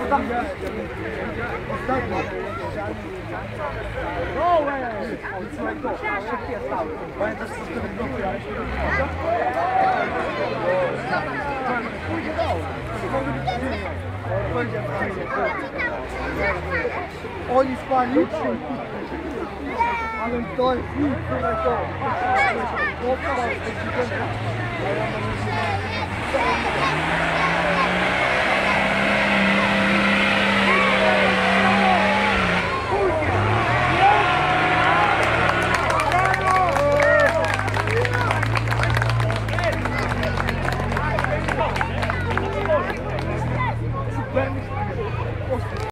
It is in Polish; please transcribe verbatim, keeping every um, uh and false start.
No way! Oh, it's like go. Check it out. Why does it gonna be here? Oni spaliczy. Ale to jest nic, tyle to. Opał,